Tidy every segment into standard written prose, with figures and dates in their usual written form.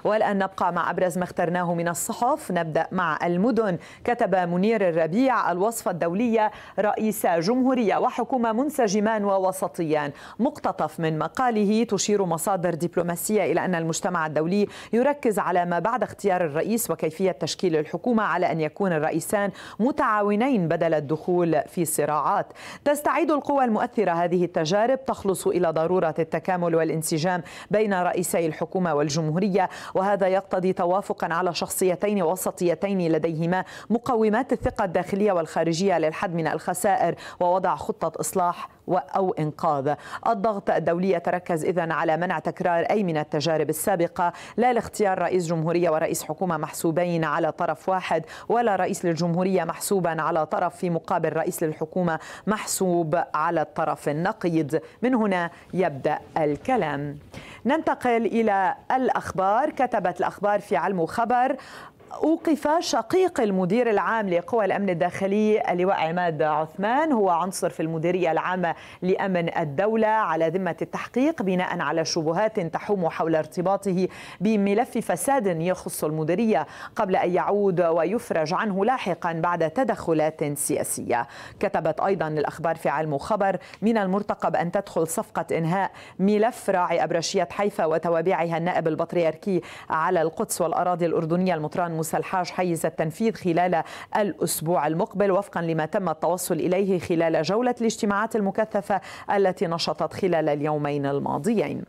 والآن نبقى مع أبرز ما اخترناه من الصحف. نبدأ مع المدن. كتب منير الربيع: الوصفة الدولية رئيس جمهورية وحكومة منسجمان ووسطيان. مقتطف من مقاله: تشير مصادر دبلوماسية إلى أن المجتمع الدولي يركز على ما بعد اختيار الرئيس وكيفية تشكيل الحكومة على أن يكون الرئيسان متعاونين بدل الدخول في صراعات. تستعيد القوى المؤثرة هذه التجارب، تخلص إلى ضرورة التكامل والانسجام بين رئيسي الحكومة والجمهورية، وهذا يقتضي توافقا على شخصيتين وسطيتين لديهما مقومات الثقة الداخلية والخارجية للحد من الخسائر ووضع خطة إصلاح أو إنقاذ. الضغط الدولي يتركز إذن على منع تكرار أي من التجارب السابقة، لا لاختيار رئيس جمهورية ورئيس حكومة محسوبين على طرف واحد، ولا رئيس للجمهورية محسوبا على طرف في مقابل رئيس للحكومة محسوب على الطرف النقيض. من هنا يبدأ الكلام. ننتقل إلى الأخبار. كتبت الأخبار في علم وخبر: أوقف شقيق المدير العام لقوى الأمن الداخلي اللواء عماد عثمان، هو عنصر في المديرية العامة لأمن الدولة، على ذمة التحقيق بناء على شبهات تحوم حول ارتباطه بملف فساد يخص المديرية، قبل أن يعود ويفرج عنه لاحقا بعد تدخلات سياسية. كتبت أيضا الأخبار في علم وخبر: من المرتقب أن تدخل صفقة إنهاء ملف راعي أبرشية حيفا وتوابعها النائب البطريركي على القدس والأراضي الأردنية المطران موسى الحاج حيز التنفيذ خلال الأسبوع المقبل، وفقا لما تم التوصل إليه خلال جولة الاجتماعات المكثفة التي نشطت خلال اليومين الماضيين.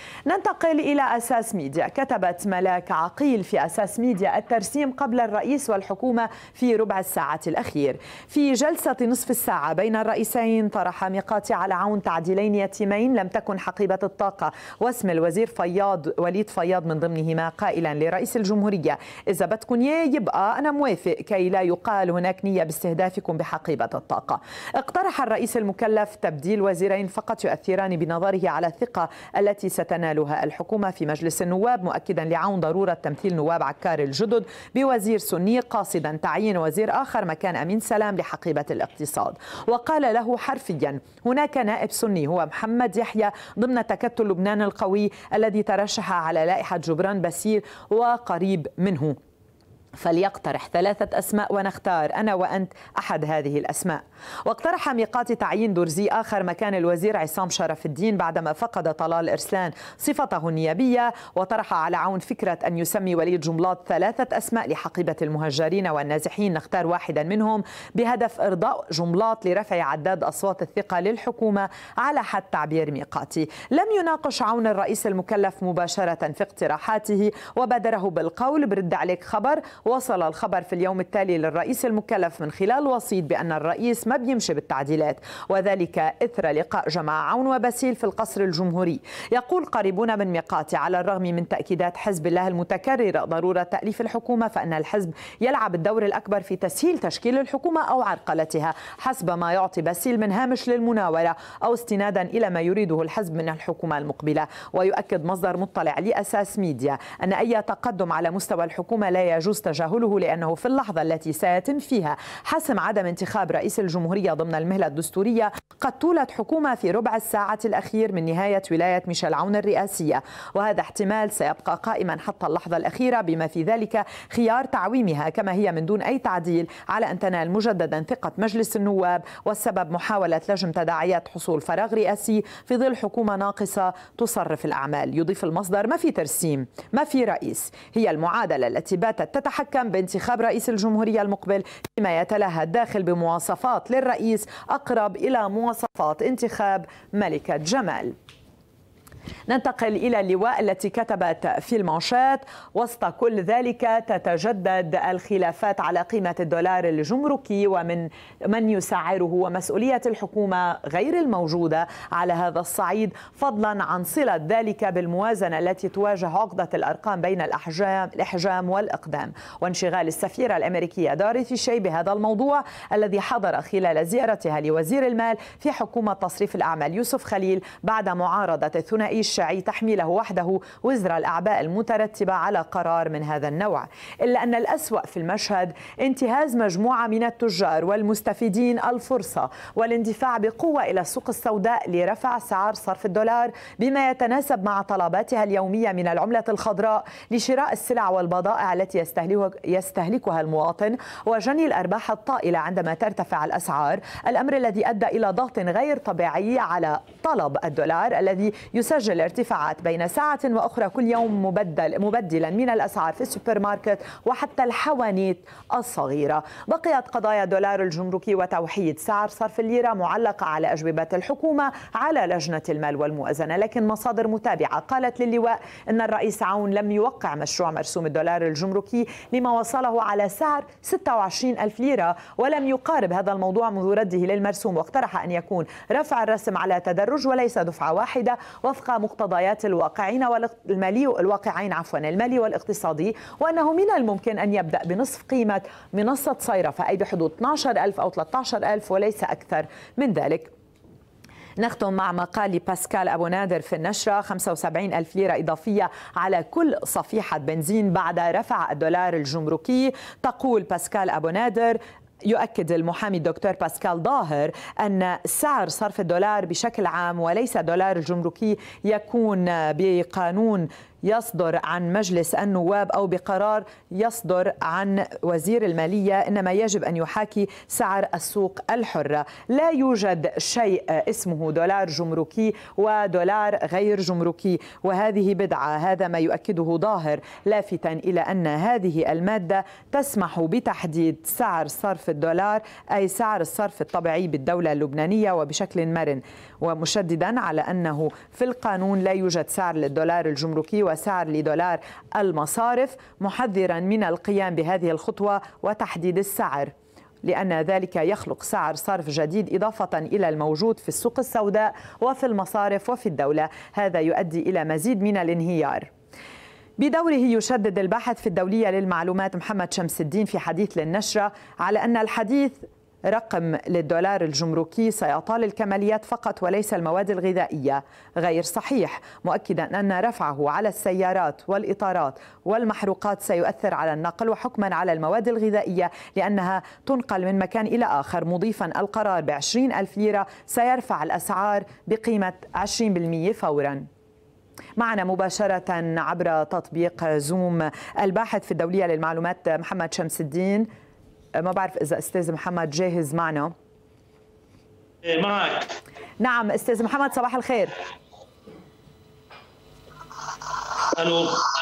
ننتقل إلى أساس ميديا. كتبت ملاك عقيل في أساس ميديا: الترسيم قبل الرئيس والحكومة في ربع الساعة الأخير. في جلسة نصف الساعة بين الرئيسين طرح ميقاتي على عون تعديلين يتيمين لم تكن حقيبة الطاقة واسم الوزير وليد فياض من ضمنهما، قائلا لرئيس الجمهورية: إذا بدكن يبقى أنا موافق كي لا يقال هناك نية باستهدافكم بحقيبة الطاقة. اقترح الرئيس المكلف تبديل وزيرين فقط يؤثران بنظره على الثقة التي ستنالها الحكومة في مجلس النواب، مؤكدا لعون ضرورة تمثيل نواب عكار الجدد بوزير سني، قاصدا تعيين وزير آخر مكان أمين سلام لحقيبة الاقتصاد. وقال له حرفيا: هناك نائب سني هو محمد يحيى ضمن تكتل لبنان القوي الذي ترشح على لائحة جبران باسيل وقريب منه، فليقترح 3 أسماء ونختار أنا وأنت أحد هذه الأسماء. واقترح ميقات تعيين درزي آخر مكان الوزير عصام شرف الدين بعدما فقد طلال إرسلان صفته النيابية، وطرح على عون فكرة أن يسمي وليد جملاط 3 أسماء لحقيبة المهجرين والنازحين، نختار واحدا منهم بهدف إرضاء جملاط لرفع عداد أصوات الثقة للحكومة على حد تعبير ميقاتي. لم يناقش عون الرئيس المكلف مباشرة في اقتراحاته وبادره بالقول: برد عليك خبر. وصل الخبر في اليوم التالي للرئيس المكلف من خلال وسيط بأن الرئيس ما بيمشي بالتعديلات، وذلك إثر لقاء جماعة عون وباسيل في القصر الجمهوري. يقول قريبون من ميقاتي: على الرغم من تأكيدات حزب الله المتكررة ضرورة تأليف الحكومة، فإن الحزب يلعب الدور الأكبر في تسهيل تشكيل الحكومة أو عرقلتها حسب ما يعطي باسيل من هامش للمناورة أو استنادا إلى ما يريده الحزب من الحكومة المقبلة. ويؤكد مصدر مطلع لأساس ميديا أن أي تقدم على مستوى الحكومة لا يجوز تجاهله، لأنه في اللحظة التي سيتم فيها حسم عدم انتخاب رئيس الجمهورية ضمن المهلة الدستورية قد طولت حكومة في ربع الساعة الأخير من نهاية ولاية ميشيل عون الرئاسية، وهذا احتمال سيبقى قائما حتى اللحظة الأخيرة، بما في ذلك خيار تعويمها كما هي من دون أي تعديل على أن تنال مجددا ثقة مجلس النواب، والسبب محاولة لجم تداعيات حصول فراغ رئاسي في ظل حكومة ناقصة تصرف الأعمال. يضيف المصدر: ما في ترسيم، ما في رئيس، هي المعادلة التي باتت تتحكم بانتخاب رئيس الجمهورية المقبل فيما يتلهى الداخل بمواصفات للرئيس أقرب إلى مواصفات انتخاب ملكة جمال. ننتقل إلى اللواء التي كتبت في المانشات: وسط كل ذلك تتجدد الخلافات على قيمة الدولار الجمركي ومن يسعره ومسؤولية الحكومة غير الموجودة على هذا الصعيد، فضلا عن صلة ذلك بالموازنة التي تواجه عقدة الأرقام بين الإحجام والإقدام، وانشغال السفيرة الأمريكية دوريثي شي بهذا الموضوع الذي حضر خلال زيارتها لوزير المال في حكومة تصريف الأعمال يوسف خليل بعد معارضة الثنائية الرئيس شيعي تحميله وحده وزر الأعباء المترتبة على قرار من هذا النوع. إلا أن الأسوأ في المشهد انتهاز مجموعة من التجار والمستفيدين الفرصة والاندفاع بقوة إلى السوق السوداء لرفع سعر صرف الدولار بما يتناسب مع طلباتها اليومية من العملة الخضراء لشراء السلع والبضائع التي يستهلكها المواطن وجني الأرباح الطائلة عندما ترتفع الأسعار، الأمر الذي أدى إلى ضغط غير طبيعي على طلب الدولار الذي يسجل ارتفاعات بين ساعة وأخرى كل يوم مبدلا من الأسعار في السوبر ماركت وحتى الحوانيت الصغيرة. بقيت قضايا الدولار الجمركي وتوحيد سعر صرف الليرة معلقة على أجوبة الحكومة على لجنة المال والموازنة، لكن مصادر متابعة قالت للواء أن الرئيس عون لم يوقع مشروع مرسوم الدولار الجمركي لما وصله على سعر 26,000 ليرة، ولم يقارب هذا الموضوع منذ رده للمرسوم، واقترح أن يكون رفع الرسم على تدرج وليس دفعة واحدة وفق مقتضيات المالي والاقتصادي، وأنه من الممكن أن يبدأ بنصف قيمة منصة صيرفة أي بحدود 12,000 أو 13,000 وليس أكثر من ذلك. نختم مع مقال باسكال أبو نادر في النشرة: 75,000 ليرة إضافية على كل صفيحة بنزين بعد رفع الدولار الجمركي. تقول باسكال أبو نادر: يؤكد المحامي الدكتور باسكال ظاهر أن سعر صرف الدولار بشكل عام وليس الدولار الجمركي يكون بقانون يصدر عن مجلس النواب أو بقرار يصدر عن وزير المالية، إنما يجب أن يحاكي سعر السوق الحرة. لا يوجد شيء اسمه دولار جمركي ودولار غير جمركي، وهذه بدعة. هذا ما يؤكده ظاهر، لافتا إلى أن هذه المادة تسمح بتحديد سعر صرف الدولار أي سعر الصرف الطبيعي بالدولة اللبنانية وبشكل مرن، ومشددا على أنه في القانون لا يوجد سعر للدولار الجمركي وسعر لدولار المصارف، محذرا من القيام بهذه الخطوة وتحديد السعر، لأن ذلك يخلق سعر صرف جديد إضافة إلى الموجود في السوق السوداء وفي المصارف وفي الدولة. هذا يؤدي إلى مزيد من الانهيار. بدوره يشدد الباحث في الدولية للمعلومات محمد شمس الدين في حديث للنشرة على أن الحديث رقم للدولار الجمركي سيطال الكماليات فقط وليس المواد الغذائية غير صحيح، مؤكدا أن رفعه على السيارات والإطارات والمحروقات سيؤثر على النقل وحكما على المواد الغذائية لأنها تنقل من مكان إلى آخر، مضيفا القرار ب20,000 ليرة سيرفع الأسعار بقيمة 20% فورا. معنا مباشرة عبر تطبيق زوم الباحث في الدولية للمعلومات محمد شمس الدين. ما بعرف إذا أستاذ محمد جاهز معنا. معك. نعم أستاذ محمد، صباح الخير. ألو.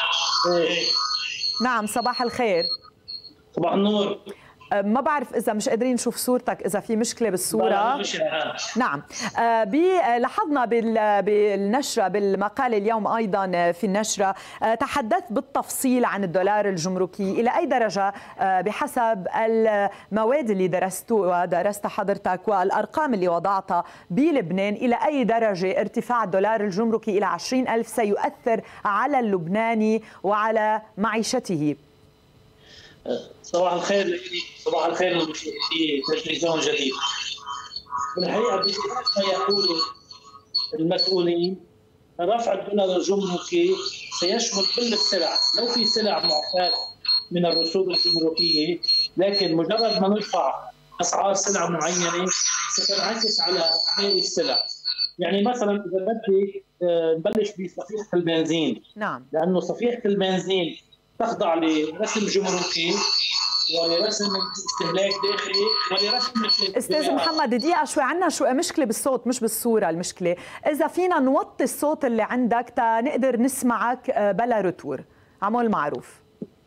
نعم صباح الخير. صباح النور. ما بعرف إذا مش قادرين نشوف صورتك، إذا في مشكلة بالصورة. نعم. لاحظنا بالنشرة بالمقال اليوم أيضا في النشرة تحدثت بالتفصيل عن الدولار الجمركي. إلى أي درجة بحسب المواد اللي درست حضرتك والأرقام اللي وضعتها بلبنان، إلى أي درجة ارتفاع الدولار الجمركي إلى 20,000 سيؤثر على اللبناني وعلى معيشته؟ صباح الخير لك، صباح الخير لمشاهدي تلفزيون جديد. بالحقيقه باتفاق ما يقول المسؤولين رفع الدولار الجمركي سيشمل كل السلع، لو في سلع معفاة من الرسوم الجمركيه، لكن مجرد ما نرفع اسعار سلع معينه ستنعكس على باقي السلع. يعني مثلا اذا بدي نبلش بصفيحه البنزين. نعم. لانه صفيحه البنزين تخضع لرسم جمركي ولرسم استهلاك داخلي ولرسم استاذ محمد دقيقه شوي، عندنا شوي مشكله بالصوت مش بالصوره. المشكله اذا فينا نوطي الصوت اللي عندك تا نقدر نسمعك بلا رتور، عمول معروف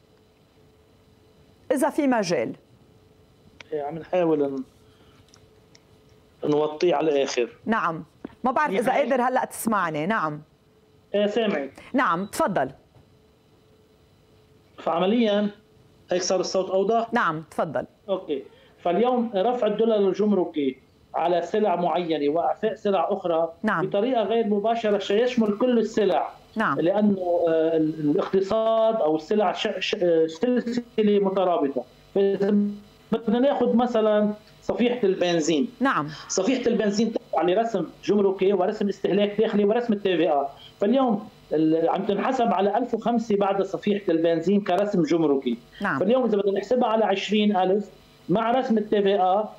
اذا في مجال. عم نحاول نوطيه على الاخر. نعم، ما بعرف اذا قادر هلا تسمعني. نعم سامعك. نعم تفضل. فعمليا هيك صار الصوت اوضح؟ نعم تفضل. اوكي. فاليوم رفع الدولار الجمركي على سلع معينه واعفاء سلع اخرى نعم. بطريقه غير مباشره سيشمل كل السلع. نعم. لانه الاقتصاد او السلع سلسله مترابطه، فاذا بدنا ناخذ مثلا صفيحه البنزين. نعم. صفيحه البنزين تدفع لرسم جمركي ورسم استهلاك داخلي ورسم التي في ا، فاليوم عم تنحسب على 1005 بعد صفيحه البنزين كرسم جمركي. نعم. فاليوم اذا بدنا نحسبها على 20000 مع رسم التي في ا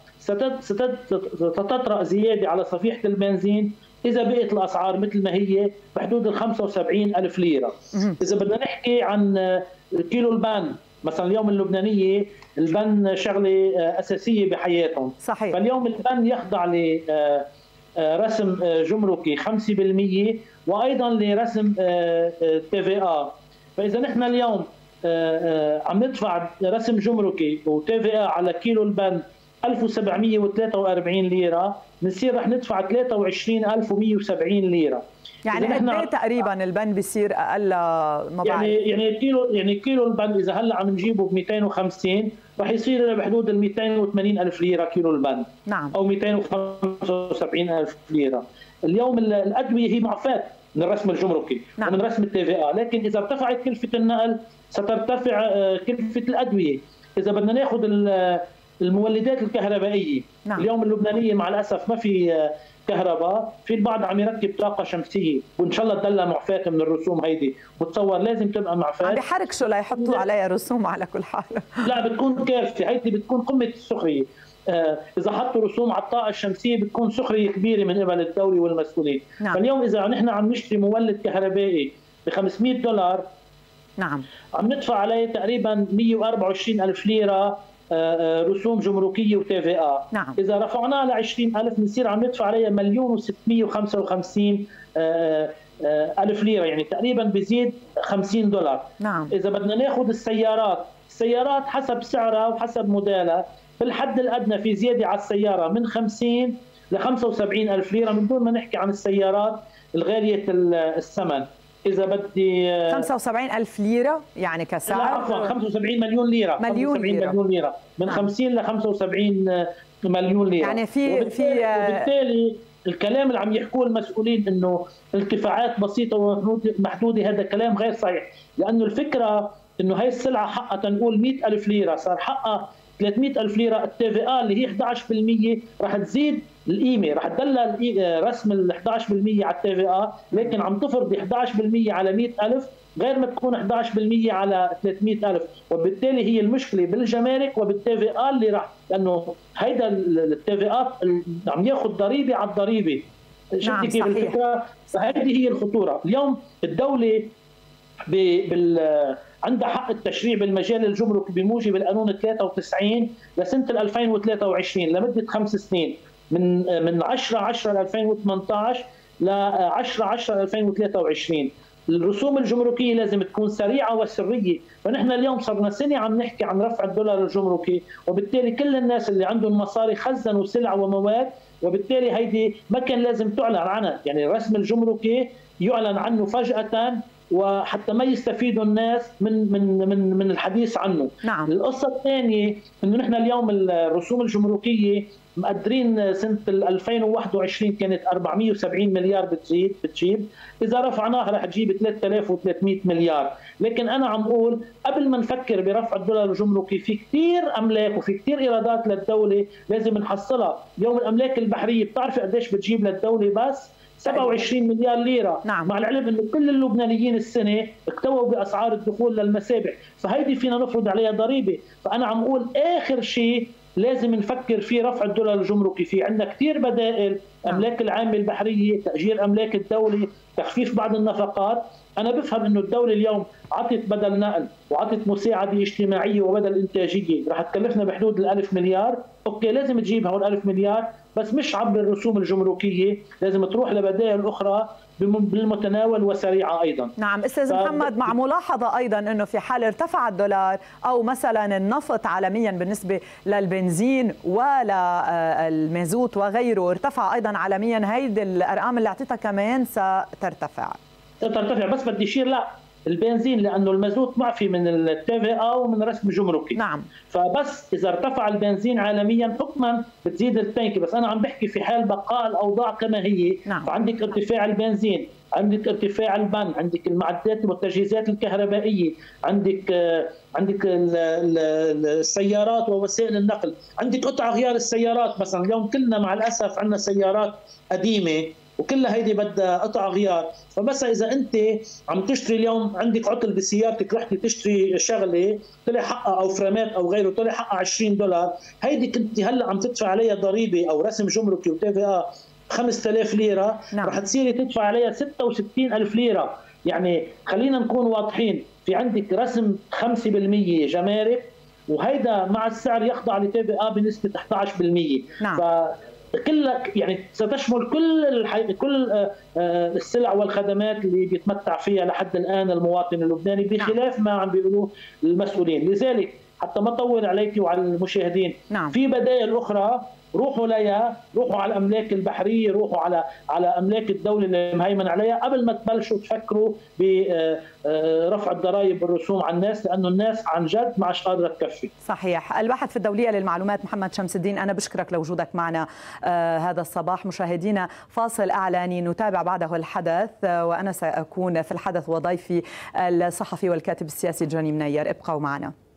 ستطرأ زياده على صفيحه البنزين إذا بقت الأسعار مثل ما هي بحدود ال 75,000 ليرة. إذا بدنا نحكي عن كيلو البن، مثلا اليوم اللبنانية البن شغلة أساسية بحياتهم. صحيح. فاليوم البن يخضع لرسم جمركي 5% وأيضا لرسم تي في آ. فإذا نحن اليوم عم ندفع رسم جمركي وتي في آ على كيلو البن 1743 ليرة، بنصير رح ندفع 23,170 ليرة. يعني قد ايه تقريبا البن بيصير اقل؟ ما بعرف. يعني كيلو البن اذا هلا عم نجيبه ب 250 رح يصير بحدود ال 280,000 ليرة كيلو البن. نعم. او 275,000 ليرة. اليوم الادوية هي معفاة من الرسم الجمركي. نعم. ومن رسم التي في آ، لكن اذا ارتفعت كلفة النقل سترتفع كلفة الادوية. اذا بدنا ناخذ المولدات الكهربائيه. نعم. اليوم اللبنانيه مع الاسف ما في كهرباء، في البعض عم يركب طاقه شمسيه وان شاء الله تضلها معفاه من الرسوم هيدي، بتصور لازم تبقى معفاه. عم بيحركشوا ليحطوا عليها رسوم على كل حال. لا بتكون كارثه، هيدي بتكون قمه السخريه. اذا حطوا رسوم على الطاقه الشمسيه بتكون سخريه كبيره من قبل الدوله والمسؤولين. نعم. فاليوم اذا نحن عم نشتري مولد كهربائي ب $500، نعم، عم ندفع عليه تقريبا 124,000 ليره رسوم جمركيه وتي في آ. نعم. اذا رفعناه ل 20,000 بنصير عم ندفع عليها 1,655,000 ليره، يعني تقريبا بزيد $50. نعم. اذا بدنا ناخذ السيارات حسب سعرها وحسب موديلها، بالحد الادنى في زياده على السياره من 50 ل 75,000 ليره، من دون ما نحكي عن السيارات الغاليه الثمن. إذا بدي 75,000 ليرة يعني كسعر؟ لا عفوا 75 مليون ليرة. مليون ليرة من 50 ل 75 مليون ليرة. يعني وبالتالي الكلام اللي عم يحكوه المسؤولين انه ارتفاعات بسيطة ومحدودة هذا كلام غير صحيح، لأنه الفكرة انه هي السلعة حقها تنقول 100,000 ليرة صار حقها 300,000 ليرة. التي في آ اللي هي 11% رح تزيد القيمه، رح تدلل رسم ال 11% على التي في آ، لكن عم تفرض 11% على 100,000 غير ما تكون 11% على 300,000، وبالتالي هي المشكله بالجمارك وبالتي في آ اللي رح، لانه هيدا التي في آ عم ياخذ ضريبه على الضريبه. نعم كيف الفكره؟ فهذه هي الخطوره. اليوم الدوله عندها حق التشريع بالمجال الجمركي بموجب القانون 93 لسنه 2023 لمده 5 سنين، من 10/10/2018 ل 10/10/2023. الرسوم الجمركيه لازم تكون سريعه وسريه، فنحن اليوم صرنا سنه عم نحكي عن رفع الدولار الجمركي، وبالتالي كل الناس اللي عندهم مصاري خزنوا سلع ومواد، وبالتالي هيدي ما كان لازم تعلن عنها، يعني الرسم الجمركي يعلن عنه فجأة وحتى ما يستفيدوا الناس من الحديث عنه. نعم. القصة الثانية انه نحن اليوم الرسوم الجمركية مقدرين سنة 2021 كانت 470 مليار بتجيب، إذا رفعناها رح تجيب 3,300 مليار، لكن أنا عم أقول قبل ما نفكر برفع الدولار الجمركي في كثير أملاك وفي كثير إيرادات للدولة لازم نحصلها. اليوم الأملاك البحرية بتعرفي قديش بتجيب للدولة؟ بس 27 مليار ليرة. نعم. مع العلم انه كل اللبنانيين السنه اكتووا باسعار الدخول للمسابح، فهيدي فينا نفرض عليها ضريبه. فانا عم اقول اخر شيء لازم نفكر في رفع الدولار الجمركي. في عندنا كثير بدائل، املاك العامه البحريه، تاجير املاك الدوله، تخفيف بعض النفقات. انا بفهم انه الدوله اليوم عطت بدل نقل وعطت مساعده اجتماعيه وبدل انتاجيه رح تكلفنا بحدود ال1000 مليار، اوكي لازم تجيبها وال1000 مليار، بس مش عبر الرسوم الجمركيه، لازم تروح لبدائل اخرى بالمتناول وسريعه ايضا. نعم استاذ محمد، مع ملاحظه ايضا انه في حال ارتفع الدولار او مثلا النفط عالميا بالنسبه للبنزين والمازوت وغيره ارتفع ايضا عالميا، هيدي الارقام اللي اعطيتها كمان سترتفع. بس بدي اشير لا البنزين لانه المازوت معفي من التي في ا ومن رسم جمركي. نعم. فبس اذا ارتفع البنزين عالميا حكما بتزيد التنكي، بس انا عم بحكي في حال بقاء الاوضاع كما هي. نعم. فعندك ارتفاع البنزين، عندك ارتفاع البن، عندك المعدات والتجهيزات الكهربائيه، عندك السيارات ووسائل النقل، عندك قطع غيار السيارات. مثلا اليوم كلنا مع الاسف عندنا سيارات قديمه وكلها هيدي بدها قطع غيار. فبس اذا انت عم تشتري اليوم عندك عطل بسيارتك، رحتي تشتري شغله طلع حقها او فرامات او غيره طلع حقها $20، هيدي كنت هلا عم تدفع عليها ضريبه او رسم جمركي وتي في ا 5000 ليره. نعم. رح تصيري تدفع عليها 66,000 ليره. يعني خلينا نكون واضحين، في عندك رسم 5% جمارك، وهيدا مع السعر يخضع لتي في ا بنسبه 11%. نعم. كلها يعني ستشمل كل السلع والخدمات اللي بيتمتع فيها لحد الان المواطن اللبناني، بخلاف ما عم بيقولوه المسؤولين. لذلك حتى ما اطول عليك وعلى المشاهدين، نعم. في بدائل اخرى، روحوا ليها، روحوا على الاملاك البحريه، روحوا على املاك الدوله اللي مهيمن عليها قبل ما تبلشوا تفكروا برفع الضرائب والرسوم على الناس، لانه الناس عن جد ما عادش قادره تكفي. صحيح. الباحث في الدوليه للمعلومات محمد شمس الدين، انا بشكرك لوجودك معنا هذا الصباح. مشاهدينا فاصل اعلاني نتابع بعده الحدث، وانا ساكون في الحدث وضيفي الصحفي والكاتب السياسي جوني منير. ابقوا معنا.